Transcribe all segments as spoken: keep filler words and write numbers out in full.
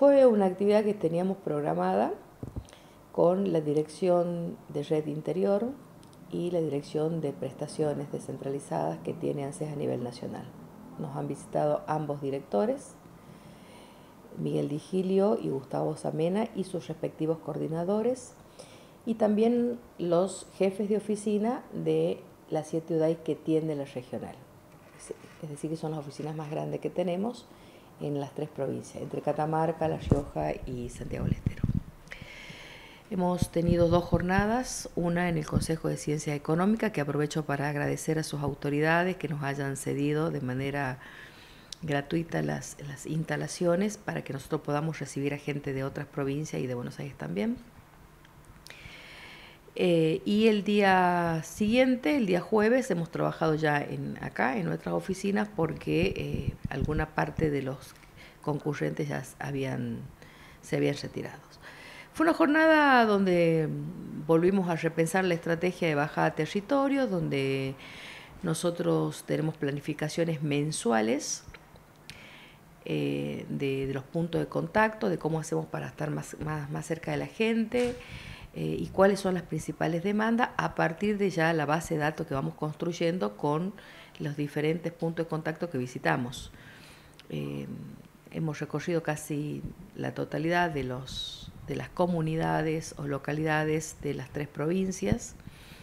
fue una actividad que teníamos programada con la Dirección de Red Interior y la Dirección de Prestaciones Descentralizadas que tiene ANSES a nivel nacional. Nos han visitado ambos directores, Miguel Digilio y Gustavo Zamena, y sus respectivos coordinadores, y también los jefes de oficina de las siete U D A I que tiene la regional. Es decir, que son las oficinas más grandes que tenemos en las tres provincias, entre Catamarca, La Rioja y Santiago del Estero. Hemos tenido dos jornadas, una en el Consejo de Ciencia Económica, que aprovecho para agradecer a sus autoridades que nos hayan cedido de manera gratuita las, las instalaciones para que nosotros podamos recibir a gente de otras provincias y de Buenos Aires también. Eh, y el día siguiente, el día jueves, hemos trabajado ya en, acá en nuestras oficinas porque eh, alguna parte de los concurrentes ya habían, se habían retirado. Fue una jornada donde volvimos a repensar la estrategia de bajada a territorio, donde nosotros tenemos planificaciones mensuales eh, de, de los puntos de contacto, de cómo hacemos para estar más, más, más cerca de la gente eh, y cuáles son las principales demandas a partir de ya la base de datos que vamos construyendo con los diferentes puntos de contacto que visitamos. Eh, hemos recorrido casi la totalidad de los de las comunidades o localidades de las tres provincias,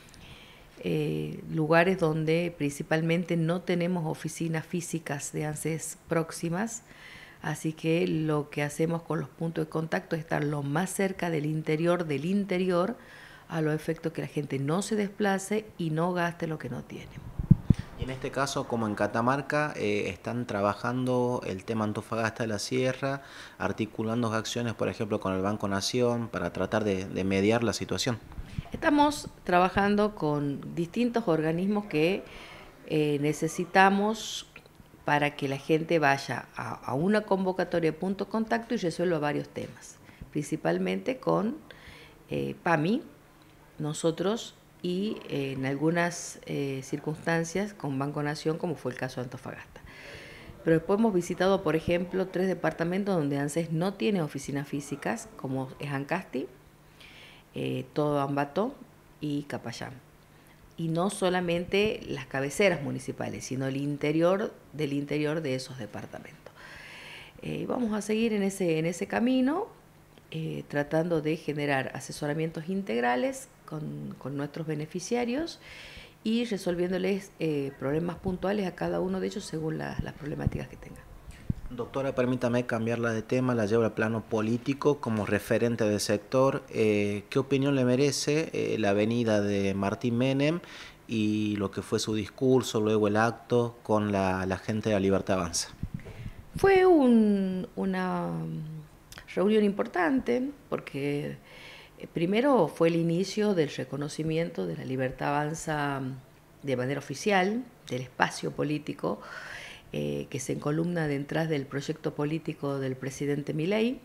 eh, lugares donde principalmente no tenemos oficinas físicas de ANSES próximas, así que lo que hacemos con los puntos de contacto es estar lo más cerca del interior del interior, a los efectos que la gente no se desplace y no gaste lo que no tiene. Y en este caso, como en Catamarca, eh, están trabajando el tema Antofagasta de la Sierra, articulando acciones, por ejemplo, con el Banco Nación, para tratar de, de mediar la situación. Estamos trabajando con distintos organismos que eh, necesitamos para que la gente vaya a, a una convocatoria de punto de contacto y resuelva varios temas, principalmente con eh, PAMI, nosotros, y eh, en algunas eh, circunstancias con Banco Nación, como fue el caso de Antofagasta. Pero después hemos visitado, por ejemplo, tres departamentos donde ANSES no tiene oficinas físicas, como es Ancasti, eh, todo Ambato y Capayán. Y no solamente las cabeceras municipales, sino el interior del interior de esos departamentos. Eh, vamos a seguir en ese, en ese camino, eh, tratando de generar asesoramientos integrales con, con nuestros beneficiarios y resolviéndoles eh, problemas puntuales a cada uno de ellos según la, las problemáticas que tengan. Doctora, permítame cambiarla de tema, la llevo al plano político como referente del sector. Eh, ¿Qué opinión le merece eh, la venida de Martín Menem y lo que fue su discurso, luego el acto con la, la gente de La Libertad Avanza? Fue un, una reunión importante porque eh, primero fue el inicio del reconocimiento de La Libertad Avanza de manera oficial, del espacio político, Eh, que se encolumna detrás del proyecto político del presidente Milei.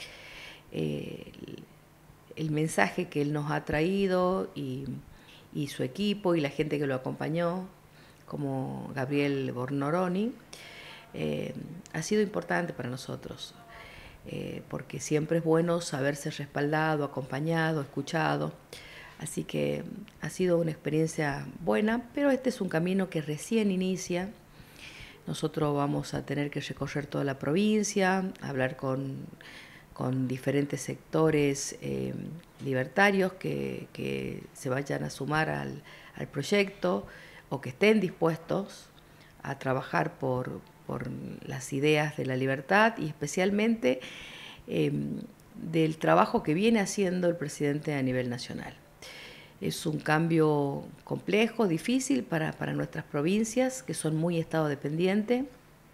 Eh, el, el mensaje que él nos ha traído y, y su equipo y la gente que lo acompañó, como Gabriel Bornoroni, eh, ha sido importante para nosotros, eh, porque siempre es bueno saberse respaldado, acompañado, escuchado. Así que ha sido una experiencia buena, pero este es un camino que recién inicia. Nosotros vamos a tener que recorrer toda la provincia, hablar con, con diferentes sectores eh, libertarios que, que se vayan a sumar al, al proyecto o que estén dispuestos a trabajar por, por las ideas de la libertad y especialmente eh, del trabajo que viene haciendo el presidente a nivel nacional. Es un cambio complejo, difícil para, para nuestras provincias, que son muy estado dependientes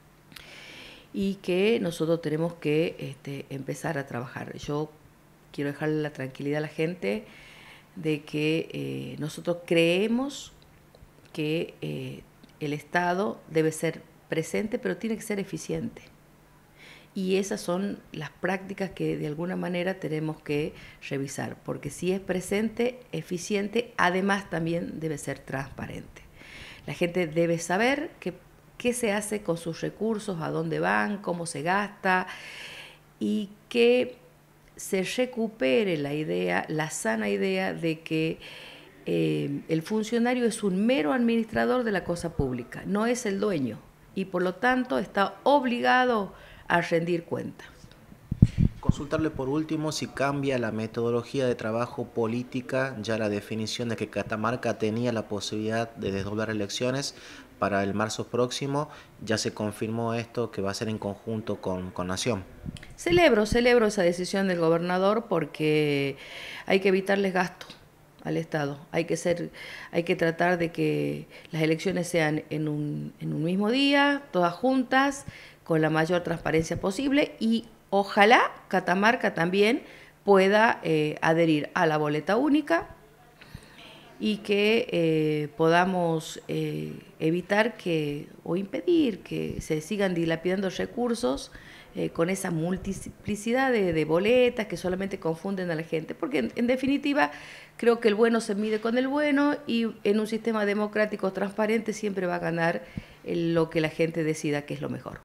y que nosotros tenemos que este, empezar a trabajar. Yo quiero dejarle la tranquilidad a la gente de que eh, nosotros creemos que eh, el Estado debe ser presente, pero tiene que ser eficiente. Y esas son las prácticas que de alguna manera tenemos que revisar, porque si es presente, eficiente, además también debe ser transparente. La gente debe saber que, qué se hace con sus recursos, a dónde van, cómo se gasta, y que se recupere la idea, la sana idea de que eh, el funcionario es un mero administrador de la cosa pública, no es el dueño, y por lo tanto está obligado a rendir cuentas. Consultarle por último si cambia la metodología de trabajo política, ya la definición de que Catamarca tenía la posibilidad de desdoblar elecciones para el marzo próximo, ya se confirmó esto que va a ser en conjunto con, con Nación. Celebro, celebro esa decisión del gobernador porque hay que evitarles gasto al Estado, hay que ser, hay que tratar de que las elecciones sean en un, en un mismo día, todas juntas, con la mayor transparencia posible, y ojalá Catamarca también pueda eh, adherir a la boleta única y que eh, podamos eh, evitar que o impedir que se sigan dilapidando recursos eh, con esa multiplicidad de, de boletas que solamente confunden a la gente. Porque en, en definitiva creo que el bueno se mide con el bueno, y en un sistema democrático transparente siempre va a ganar el, lo que la gente decida que es lo mejor.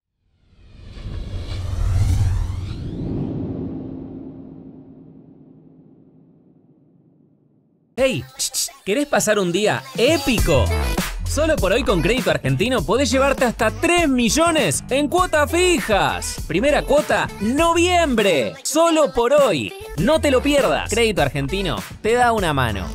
¡Hey! ¿Querés pasar un día épico? Solo por hoy con Crédito Argentino podés llevarte hasta tres millones en cuotas fijas. Primera cuota, noviembre. Solo por hoy. No te lo pierdas. Crédito Argentino te da una mano.